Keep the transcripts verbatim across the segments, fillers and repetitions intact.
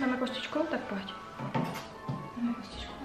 Dáme kostičku? Tak pojď. Dáme kostičku.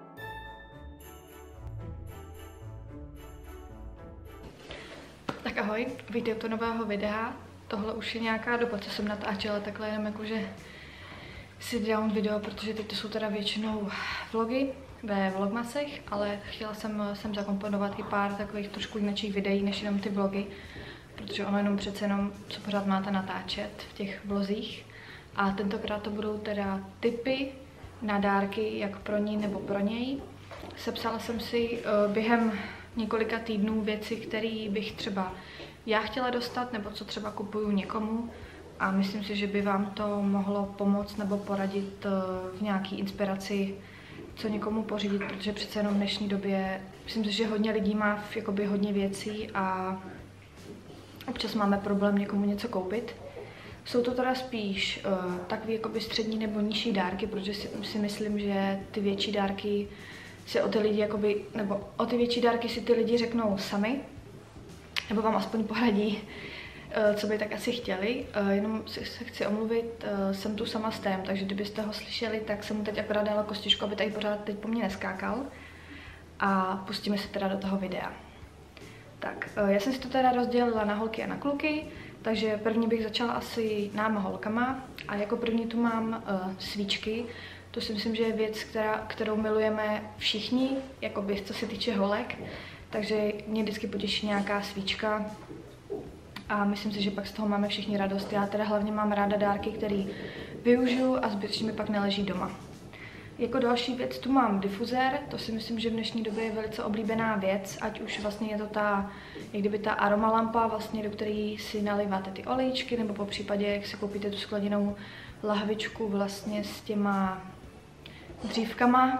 Tak ahoj, vítejte u nového videa. Tohle už je nějaká doba, co jsem natáčela, takhle jenom jakože si down video, protože teď to jsou teda většinou vlogy ve vlogmasech, ale chtěla jsem sem zakomponovat i pár takových trošku jiných videí, než jenom ty vlogy, protože ono jenom přece jenom, co pořád máte natáčet v těch vlozích. A tentokrát to budou teda tipy na dárky, jak pro ní nebo pro něj. Sepsala jsem si uh, během několika týdnů věci, které bych třeba já chtěla dostat, nebo co třeba kupuju někomu. A myslím si, že by vám to mohlo pomoct nebo poradit uh, v nějaký inspiraci, co někomu pořídit, protože přece jenom v dnešní době, myslím si, že hodně lidí má jakoby hodně věcí a občas máme problém někomu něco koupit. Jsou to teda spíš uh, takové jakoby střední nebo nižší dárky, protože si, si myslím, že ty větší dárky si o ty lidi jakoby, nebo o ty větší dárky si ty lidi řeknou sami, nebo vám aspoň poradí, uh, co by tak asi chtěli. Uh, jenom si, se chci omluvit, uh, jsem tu sama s tém, takže kdybyste ho slyšeli, tak jsem mu teď akorát dala kostičku, aby tady pořád teď po mně neskákal. A pustíme se teda do toho videa. Tak, uh, já jsem si to teda rozdělila na holky a na kluky. Takže první bych začala asi náma holkama a jako první tu mám uh, svíčky. To si myslím, že je věc, která, kterou milujeme všichni, jakoby co se týče holek. Takže mě vždycky potěší nějaká svíčka a myslím si, že pak z toho máme všichni radost. Já teda hlavně mám ráda dárky, které využiju a zbytečně mi pak neleží doma. Jako další věc tu mám difuzér, to si myslím, že v dnešní době je velice oblíbená věc, ať už vlastně je to ta, jak kdyby ta aromalampa, vlastně, do které si naliváte ty olejčky, nebo po případě, jak si koupíte tu skleněnou lahvičku vlastně s těma dřívkama.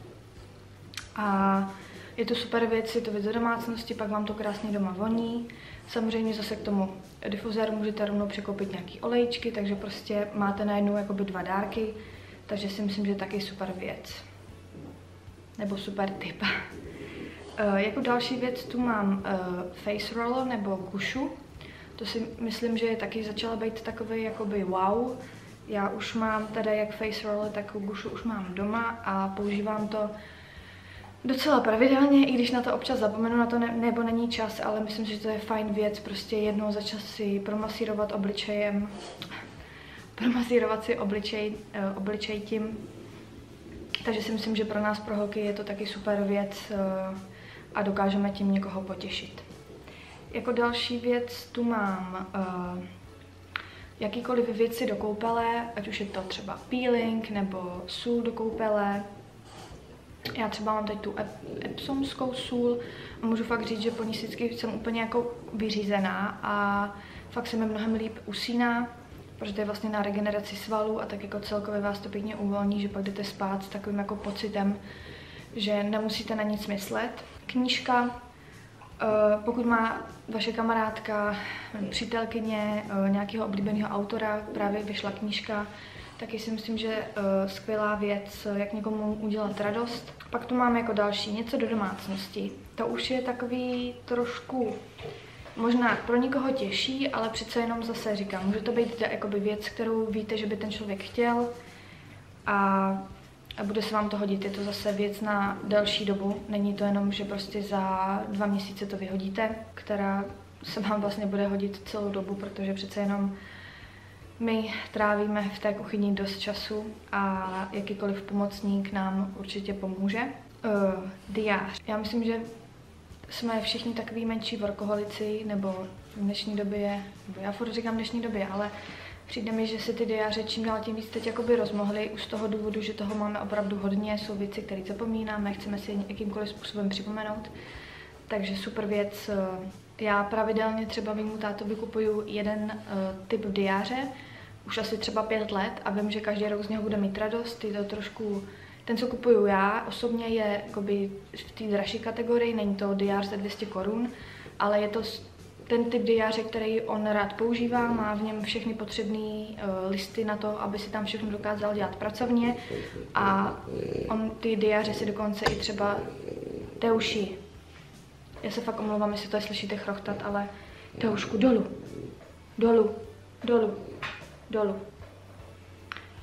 A je to super věc, je to věc do domácnosti, pak vám to krásně doma voní. Samozřejmě zase k tomu difuzéru můžete rovnou překoupit nějaký olejčky, takže prostě máte najednou jakoby dva dárky. Takže si myslím, že je taky super věc. Nebo super tip. uh, jako další věc tu mám uh, face roller nebo gušu. To si myslím, že je taky začala být takový jakoby wow. Já už mám teda jak face roller, tak gušu už mám doma a používám to docela pravidelně, i když na to občas zapomenu, na to ne, nebo není čas, ale myslím si, že to je fajn věc, prostě jednou za čas si promasírovat obličejem. promasírovat si obličej, uh, obličej tím. Takže si myslím, že pro nás, pro holky, je to taky super věc uh, a dokážeme tím někoho potěšit. Jako další věc tu mám uh, jakýkoliv věci do koupele, ať už je to třeba peeling nebo sůl do koupele. Já třeba mám teď tu epsomskou sůl a můžu fakt říct, že po ní vždycky jsem úplně jako vyřízená a fakt se mi mnohem líp usíná, protože to je vlastně na regeneraci svalů a tak jako celkově vás to pěkně uvolní, že pak jdete spát s takovým jako pocitem, že nemusíte na nic myslet. Knížka, pokud má vaše kamarádka, přítelkyně, nějakého oblíbeného autora, právě vyšla knížka, taky si myslím, že skvělá věc, jak někomu udělat radost. Pak tu máme jako další něco do domácnosti. To už je takový trošku možná pro někoho těžší, ale přece jenom zase říkám, může to být jakoby věc, kterou víte, že by ten člověk chtěl a, a bude se vám to hodit. Je to zase věc na delší dobu, není to jenom, že prostě za dva měsíce to vyhodíte, která se vám vlastně bude hodit celou dobu, protože přece jenom my trávíme v té kuchyni dost času a jakýkoliv pomocník nám určitě pomůže. Uh, diář. Já myslím, že jsme všichni takový menší workoholici, nebo v dnešní době, nebo já furt říkám v dnešní době, ale přijde mi, že se ty diáře čím dál tím víc teď jakoby rozmohly, už z toho důvodu, že toho máme opravdu hodně, jsou věci, které zapomínáme, chceme si jakýmkoliv způsobem připomenout. Takže super věc. Já pravidelně třeba mýmu tátovi kupuju jeden uh, typ diáře, už asi třeba pět let a vím, že každý rok z něho bude mít radost, je to trošku. Ten, co kupuju já, osobně je jakoby v té dražší kategorii, není to diář za dvě stě korun, ale je to ten typ diáře, který on rád používá, má v něm všechny potřebné uh, listy na to, aby si tam všechno dokázal dělat pracovně a on ty diáře si dokonce i třeba Teuši, já se fakt omlouvám, jestli to slyšíte chrochtat, ale Teušku, dolů, dolů, dolů, dolů.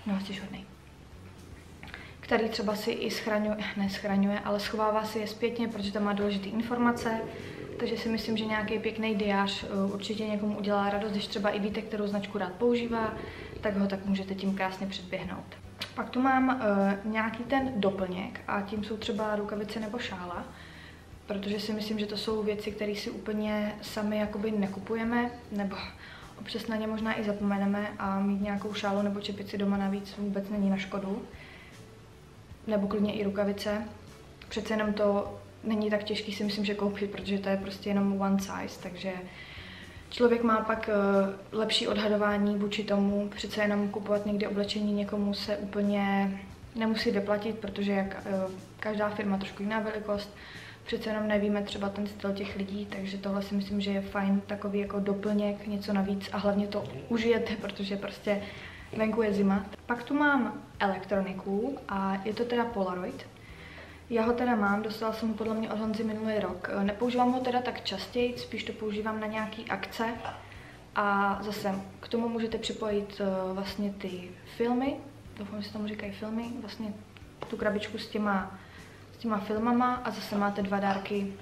no jsi hodnej, který třeba si i schraňuje, ne schraňuje, ale schovává si je zpětně, protože tam má důležité informace, takže si myslím, že nějaký pěkný diář určitě někomu udělá radost, když třeba i víte, kterou značku rád používá, tak ho tak můžete tím krásně předběhnout. Pak tu mám uh, nějaký ten doplněk a tím jsou třeba rukavice nebo šála, protože si myslím, že to jsou věci, které si úplně sami jakoby nekupujeme, nebo občas na ně možná i zapomeneme a mít nějakou šálu nebo čepici doma navíc vůbec není na škodu. Nebo klidně i rukavice. Přece jenom to není tak těžký si myslím, že koupit, protože to je prostě jenom one size, takže člověk má pak uh, lepší odhadování vůči tomu, přece jenom kupovat někde oblečení někomu se úplně nemusí vyplatit, protože jak uh, každá firma trošku jiná velikost, přece jenom nevíme třeba ten styl těch lidí, takže tohle si myslím, že je fajn takový jako doplněk, něco navíc a hlavně to užijete, protože prostě venku je zima. Pak tu mám elektroniku a je to teda Polaroid. Já ho teda mám, dostala jsem ho podle mě od Honzy minulý rok. Nepoužívám ho teda tak častěji, spíš to používám na nějaký akce. A zase k tomu můžete připojit uh, vlastně ty filmy, doufám, že se tomu říkají filmy, vlastně tu krabičku s těma, s těma filmama a zase máte dva dárky.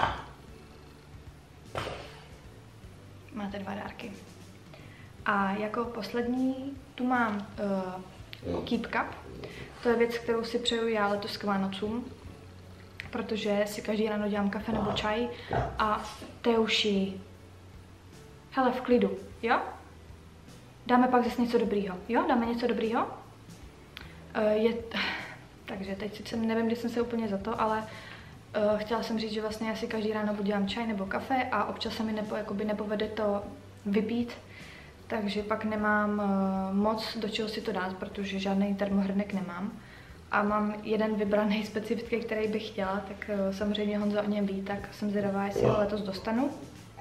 Máte dva dárky. A jako poslední tu mám uh, Keep Cup. To je věc, kterou si přeju já letos k Vánocům, protože si každý ráno dělám kafe nebo čaj a Teuši, hele, v klidu, jo? Dáme pak zase něco dobrýho, jo? Dáme něco dobrýho? Uh, je... Takže teď sice nevím, kdy jsem se úplně za to, ale uh, chtěla jsem říct, že vlastně já si každý ráno budu dělám čaj nebo kafe a občas se mi nepo, jakoby nepovede to vypít, takže pak nemám uh, moc do čeho si to dát, protože žádný termohrnek nemám. A mám jeden vybraný specifický, který bych chtěla, tak uh, samozřejmě Honza o něm ví, tak jsem zvědavá, jestli ho letos dostanu.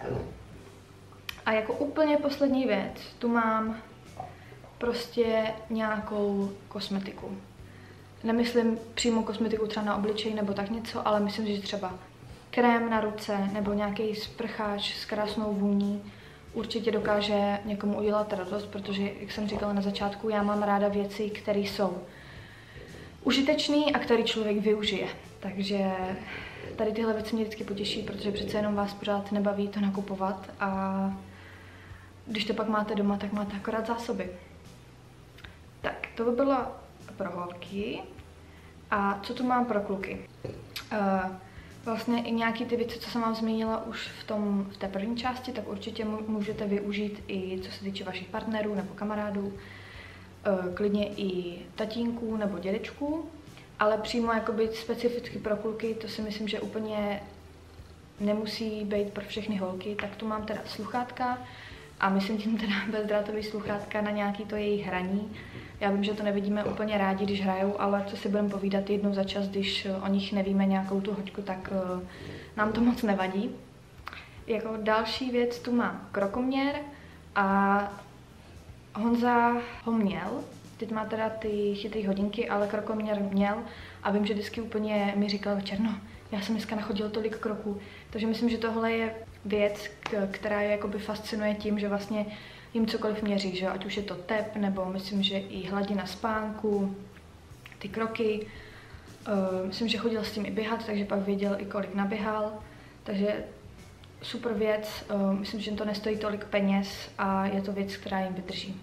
A jako úplně poslední věc, tu mám prostě nějakou kosmetiku. Nemyslím přímo kosmetiku třeba na obličej nebo tak něco, ale myslím, že třeba krém na ruce nebo nějaký sprcháč s krásnou vůní určitě dokáže někomu udělat radost, protože, jak jsem říkala na začátku, já mám ráda věci, které jsou užitečné a které člověk využije. Takže tady tyhle věci mě vždycky potěší, protože přece jenom vás pořád nebaví to nakupovat a když to pak máte doma, tak máte akorát zásoby. Tak, to by bylo pro holky. A co tu mám pro kluky? Uh, vlastně i nějaký ty věci, co jsem vám zmínila už v, tom, v té první části, tak určitě můžete využít i co se týče vašich partnerů nebo kamarádů, uh, klidně i tatínků nebo dědečků, ale přímo jakoby specificky pro kluky, to si myslím, že úplně nemusí být pro všechny holky, tak tu mám teda sluchátka a myslím tím teda bezdrátový sluchátka na nějaký to jejich hraní. Já vím, že to nevidíme úplně rádi, když hrajou, ale co si budeme povídat jednou za čas, když o nich nevíme nějakou tu hoďku, tak uh, nám to moc nevadí. Jako další věc tu mám krokoměr a Honza ho měl. Teď má teda ty chytrý hodinky, ale krokoměr měl a vím, že vždycky úplně mi říkal večer, no, já jsem dneska nachodil tolik kroků. Takže myslím, že tohle je věc, která je jakoby fascinuje tím, že vlastně jim cokoliv měří, že ať už je to tep, nebo myslím, že i hladina spánku, ty kroky. Uh, myslím, že chodil s tím i běhat, takže pak věděl i kolik naběhal. Takže super věc, uh, myslím, že to nestojí tolik peněz a je to věc, která jim vydrží.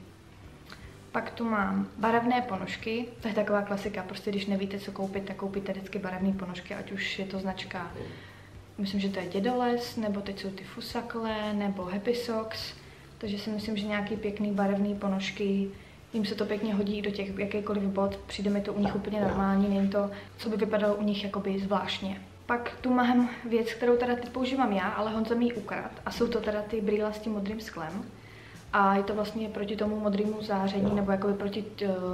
Pak tu mám barevné ponožky, to je taková klasika, prostě když nevíte, co koupit, tak koupíte vždycky barevné ponožky, ať už je to značka, myslím, že to je Dědoles, nebo teď jsou ty Fusakle, nebo Happy Socks. Takže si myslím, že nějaký pěkný barevný ponožky, jim se to pěkně hodí do těch jakýkoliv bod, přijde mi to u nich úplně normální, není to, co by vypadalo u nich jakoby zvláštně. Pak tu mám věc, kterou teda teď používám já, ale Honza mi ji ukrad a jsou to teda ty brýle s tím modrým sklem. A je to vlastně proti tomu modrému záření, nebo jakoby proti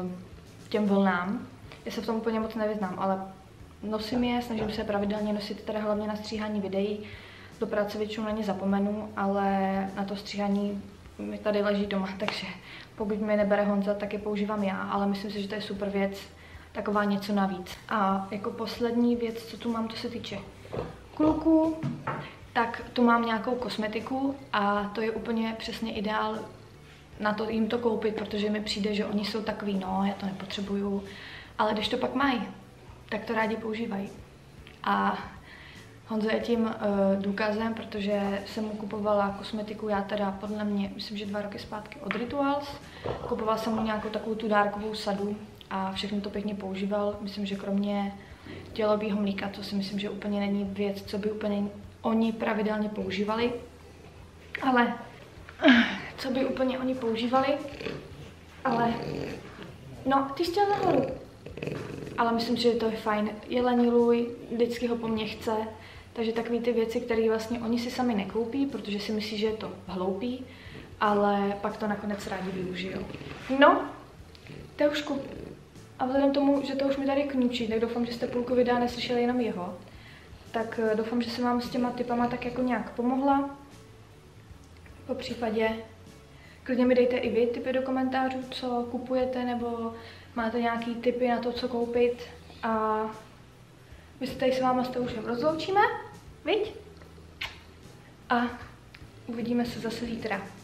těm vlnám. Já se v tom úplně moc nevyznám, ale nosím je, snažím se pravidelně nosit teda hlavně na stříhání videí. Do práce většinou na ně zapomenu, ale na to stříhání mi tady leží doma, takže pokud mi nebere Honza, tak je používám já, ale myslím si, že to je super věc, taková něco navíc. A jako poslední věc, co tu mám, to se týče kluků, tak tu mám nějakou kosmetiku a to je úplně přesně ideál na to jim to koupit, protože mi přijde, že oni jsou takový, no, já to nepotřebuju, ale když to pak mají, tak to rádi používají. A Honza je tím uh, důkazem, protože jsem mu kupovala kosmetiku, já teda podle mě, myslím, že dva roky zpátky od Rituals. Kupovala jsem mu nějakou takovou tu dárkovou sadu a všechno to pěkně používal. Myslím, že kromě tělového mlíka, to si myslím, že úplně není věc, co by úplně oni pravidelně používali. Ale, co by úplně oni používali, ale, no, ty jsi chtěl nahoru. Ale myslím, že to je fajn. Jelení lůj, vždycky ho po mně chce, takže takový ty věci, které vlastně oni si sami nekoupí, protože si myslí, že je to hloupý, ale pak to nakonec rádi využijou. No, Teušku. A vzhledem tomu, že to už mi tady kňučí, tak doufám, že jste půlku videa neslyšeli jenom jeho. Tak doufám, že jsem vám s těma tipama tak jako nějak pomohla. Po případě klidně mi dejte i vy tipy do komentářů, co kupujete, nebo máte nějaký tipy na to, co koupit. A my se tady s váma s Teušem rozloučíme, viď? A uvidíme se zase zítra.